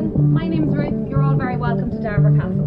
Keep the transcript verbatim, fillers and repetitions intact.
everyone, my name's Ruth. You're all very welcome to Darver Castle.